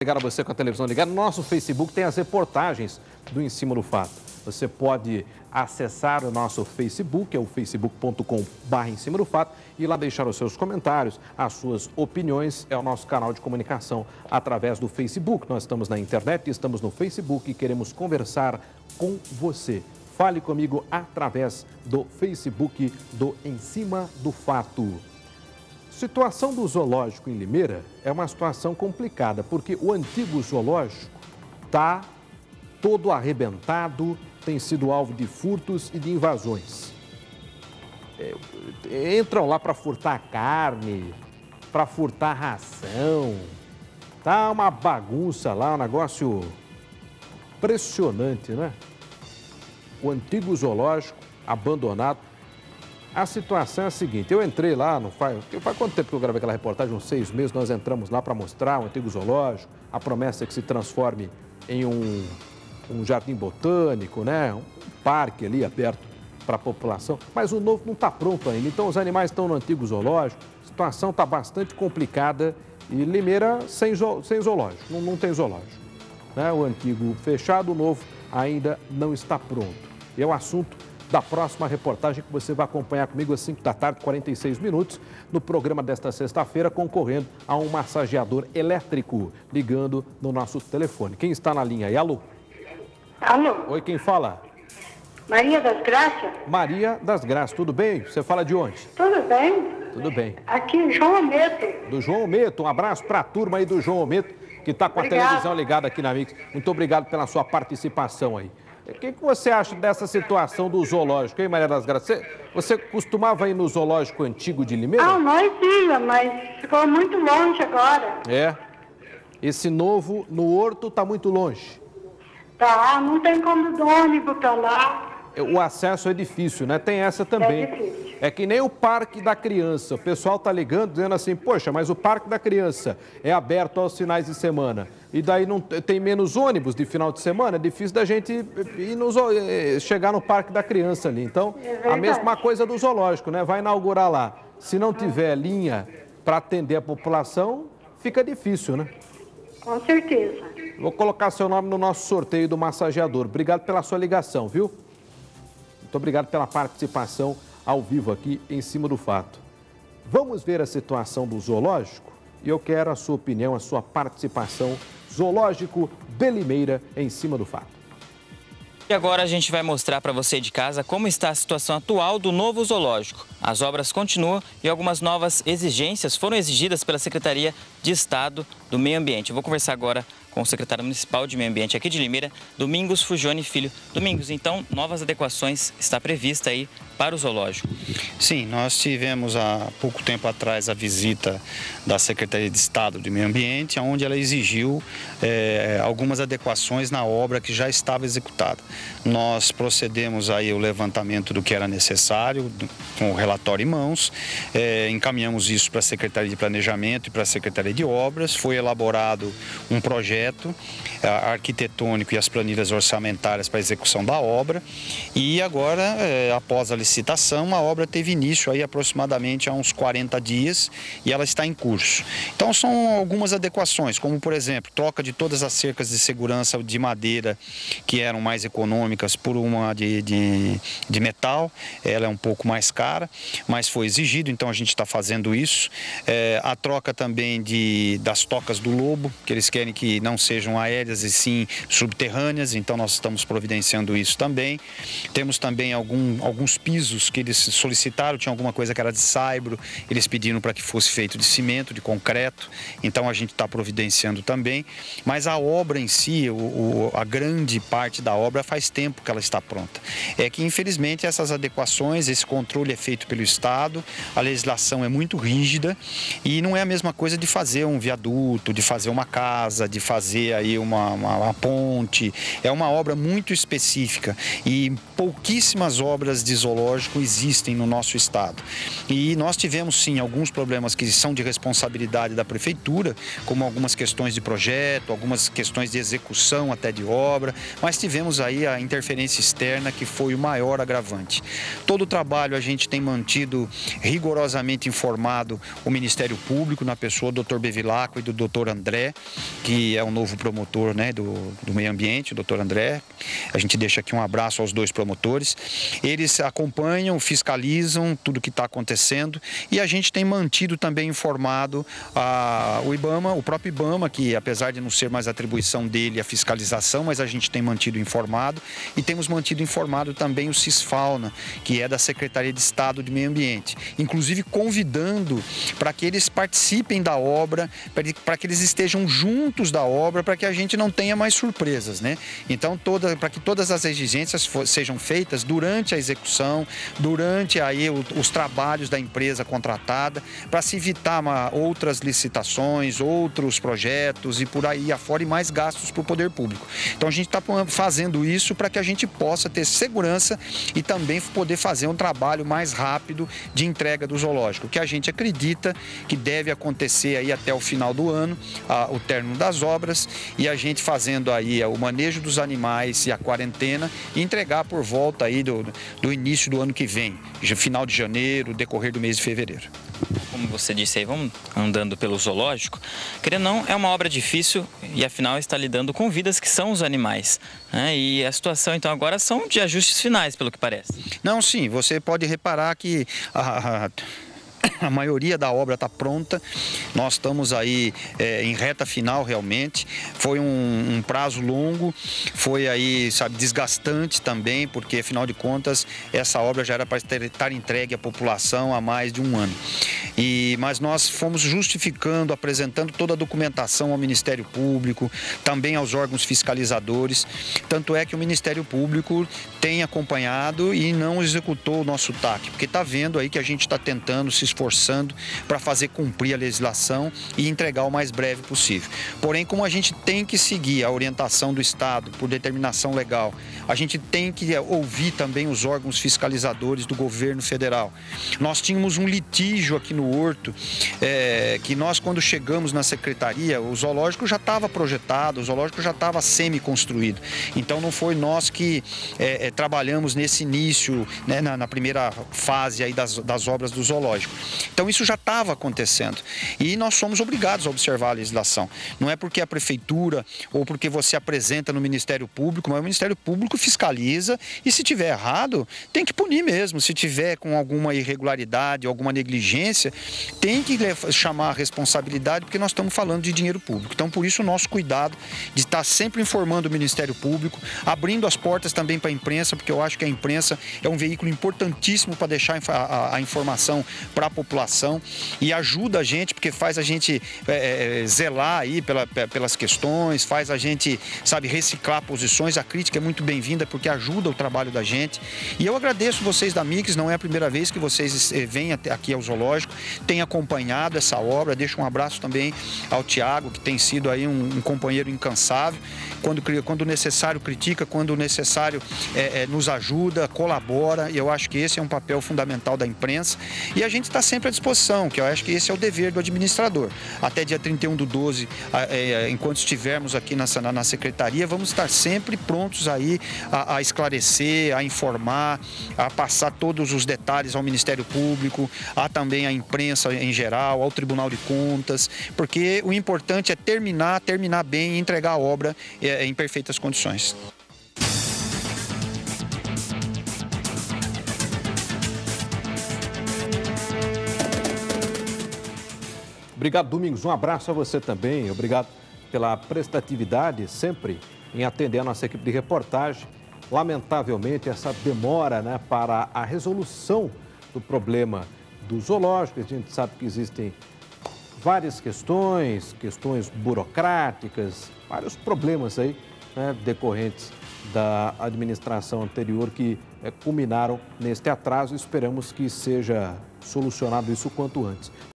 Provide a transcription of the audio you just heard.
Obrigado a você com a televisão ligada. No nosso Facebook tem as reportagens do Em Cima do Fato. Você pode acessar o nosso Facebook, é o facebook.com/Em Cima do Fato, e lá deixar os seus comentários, as suas opiniões. É o nosso canal de comunicação através do Facebook. Nós estamos na internet, estamos no Facebook e queremos conversar com você. Fale comigo através do Facebook do Em Cima do Fato. Situação do zoológico em Limeira é uma situação complicada, porque o antigo zoológico está todo arrebentado, tem sido alvo de furtos e de invasões. Entram lá para furtar carne, para furtar ração. Tá uma bagunça lá, um negócio impressionante, né? O antigo zoológico abandonado. A situação é a seguinte, eu entrei lá, faz quanto tempo que eu gravei aquela reportagem? Uns 6 meses, nós entramos lá para mostrar o antigo zoológico, a promessa é que se transforme em um jardim botânico, né? Um parque ali aberto para a população, mas o novo não está pronto ainda, então os animais estão no antigo zoológico, a situação está bastante complicada e Limeira sem zoológico, não tem zoológico, né? O antigo fechado, o novo ainda não está pronto. E é o assunto da próxima reportagem que você vai acompanhar comigo às 5 da tarde, 46 minutos, no programa desta sexta-feira, concorrendo a um massageador elétrico, ligando no nosso telefone. Quem está na linha aí? Alô? Alô? Oi, quem fala? Maria das Graças? Maria das Graças, tudo bem? Você fala de onde? Tudo bem? Tudo bem. Aqui, João Ometo. Do João Ometo, um abraço para a turma aí do João Ometo, que está com a televisão ligada aqui na Mix. Muito obrigado pela sua participação aí. O que você acha dessa situação do zoológico, hein, Maria das Graças? Você costumava ir no zoológico antigo de Limeira? Ah, nós ia, mas ficou muito longe agora. É. Esse novo no Horto está muito longe. Tá, não tem como do ônibus pra lá. O acesso é difícil, né? Tem essa também. É difícil. É que nem o Parque da Criança. O pessoal tá ligando dizendo assim, poxa, mas o Parque da Criança é aberto aos finais de semana. E daí não tem menos ônibus de final de semana, é difícil da gente chegar no Parque da Criança ali. Então, a mesma coisa do zoológico, né? Vai inaugurar lá. Se não tiver linha para atender a população, fica difícil, né? Com certeza. Vou colocar seu nome no nosso sorteio do massageador. Obrigado pela sua ligação, viu? Muito obrigado pela participação ao vivo aqui Em Cima do Fato. Vamos ver a situação do zoológico? E eu quero a sua opinião, a sua participação. Zoológico de Limeira, Em Cima do Fato. E agora a gente vai mostrar para você de casa como está a situação atual do novo zoológico. As obras continuam e algumas novas exigências foram exigidas pela Secretaria de Estado do Meio Ambiente. Eu vou conversar agora com o secretário municipal de Meio Ambiente aqui de Limeira, Domingos Fugione Filho. Domingos, então, novas adequações está prevista aí para o zoológico? Sim, nós tivemos há pouco tempo atrás a visita da Secretaria de Estado do Meio Ambiente, onde ela exigiu algumas adequações na obra que já estava executada. Nós procedemos aí o levantamento do que era necessário, com o relatório em mãos, encaminhamos isso para a Secretaria de Planejamento e para a Secretaria de Obras, foi elaborado um projeto arquitetônico e as planilhas orçamentárias para a execução da obra e agora, após a licitação, a obra teve início aí aproximadamente há uns 40 dias e ela está em curso. Então são algumas adequações, como por exemplo, troca de todas as cercas de segurança de madeira que eram mais econômicas por uma de metal, ela é um pouco mais cara, mas foi exigido, então a gente está fazendo isso. A troca também das tocas do lobo, que eles querem que não sejam aéreas e sim subterrâneas, então nós estamos providenciando isso também. Temos também alguns pisos que eles solicitaram, tinha alguma coisa que era de saibro, eles pediram para que fosse feito de cimento, de concreto, então a gente está providenciando também, mas a obra em si, a grande parte da obra faz tempo que ela está pronta. É que infelizmente essas adequações, esse controle é feito pelo Estado, a legislação é muito rígida e não é a mesma coisa de fazer um viaduto, de fazer uma casa, de fazer aí uma uma ponte, é uma obra muito específica e pouquíssimas obras de zoológico existem no nosso estado. E nós tivemos sim alguns problemas que são de responsabilidade da prefeitura, como algumas questões de projeto, algumas questões de execução até de obra, mas tivemos aí a interferência externa que foi o maior agravante. Todo o trabalho a gente tem mantido rigorosamente informado o Ministério Público, na pessoa do Dr. Bevilacqua e do Dr. André, que é o novo promotor, né, do meio ambiente, o Dr. André. A gente deixa aqui um abraço aos dois promotores. Eles acompanham, fiscalizam tudo que está acontecendo e a gente tem mantido também informado o IBAMA, o próprio IBAMA, que apesar de não ser mais atribuição dele a fiscalização, mas a gente tem mantido informado e temos mantido informado também o Cisfauna, que é da Secretaria de Estado de Meio Ambiente, inclusive convidando para que eles participem da obra, para que eles estejam juntos da obra, para que a gente não tenha mais surpresas, né? Então, para que todas as exigências sejam feitas durante a execução, durante aí os trabalhos da empresa contratada, para se evitar outras licitações, outros projetos e por aí afora e mais gastos para o poder público. Então, a gente está fazendo isso para que a gente possa ter segurança e também poder fazer um trabalho mais rápido de entrega do zoológico, que a gente acredita que deve acontecer aí até o final do ano, o término das obras, e a gente fazendo aí o manejo dos animais e a quarentena e entregar por volta aí do início do ano que vem, final de janeiro, decorrer do mês de fevereiro. Como você disse aí, vamos andando pelo zoológico. Querendo ou não, é uma obra difícil e afinal está lidando com vidas que são os animais, né? E a situação então agora são de ajustes finais, pelo que parece. Não, sim, você pode reparar que a maioria da obra está pronta, nós estamos aí em reta final realmente, foi um prazo longo, foi aí, sabe, desgastante também, porque afinal de contas essa obra já era para estar entregue à população há mais de um ano. Mas nós fomos justificando, apresentando toda a documentação ao Ministério Público, também aos órgãos fiscalizadores, tanto é que o Ministério Público tem acompanhado e não executou o nosso TAC, porque está vendo aí que a gente está tentando se esforçando para fazer cumprir a legislação e entregar o mais breve possível. Porém, como a gente tem que seguir a orientação do Estado por determinação legal, a gente tem que ouvir também os órgãos fiscalizadores do governo federal. Nós tínhamos um litígio aqui no Horto, que nós, quando chegamos na secretaria, o zoológico já estava projetado, o zoológico já estava semi-construído. Então, não foi nós que trabalhamos nesse início, né, na primeira fase aí das obras do zoológico. Então, isso já estava acontecendo e nós somos obrigados a observar a legislação. Não é porque a prefeitura ou porque você apresenta no Ministério Público, mas o Ministério Público fiscaliza e se tiver errado, tem que punir mesmo. Se tiver com alguma irregularidade, alguma negligência, tem que chamar a responsabilidade, porque nós estamos falando de dinheiro público. Então, por isso, o nosso cuidado de estar sempre informando o Ministério Público, abrindo as portas também para a imprensa, porque eu acho que a imprensa é um veículo importantíssimo para deixar a informação para a população e ajuda a gente, porque faz a gente zelar aí pelas questões, faz a gente, sabe, reciclar posições. A crítica é muito bem-vinda porque ajuda o trabalho da gente. E eu agradeço vocês da Mix, não é a primeira vez que vocês vêm aqui ao zoológico, têm acompanhado essa obra. Deixo um abraço também ao Tiago, que tem sido aí um companheiro incansável. Quando necessário critica, quando necessário nos ajuda, colabora, e eu acho que esse é um papel fundamental da imprensa. E a gente está sempre à disposição, que eu acho que esse é o dever do administrador. Até dia 31/12, enquanto estivermos aqui na secretaria, vamos estar sempre prontos aí a esclarecer, a informar, a passar todos os detalhes ao Ministério Público, a também à imprensa em geral, ao Tribunal de Contas, porque o importante é terminar bem e entregar a obra em perfeitas condições. Obrigado, Domingos. Um abraço a você também. Obrigado pela prestatividade sempre em atender a nossa equipe de reportagem. Lamentavelmente, essa demora, né, para a resolução do problema do zoológico. A gente sabe que existem várias questões burocráticas, vários problemas aí, né, decorrentes da administração anterior que culminaram neste atraso. Esperamos que seja solucionado isso o quanto antes.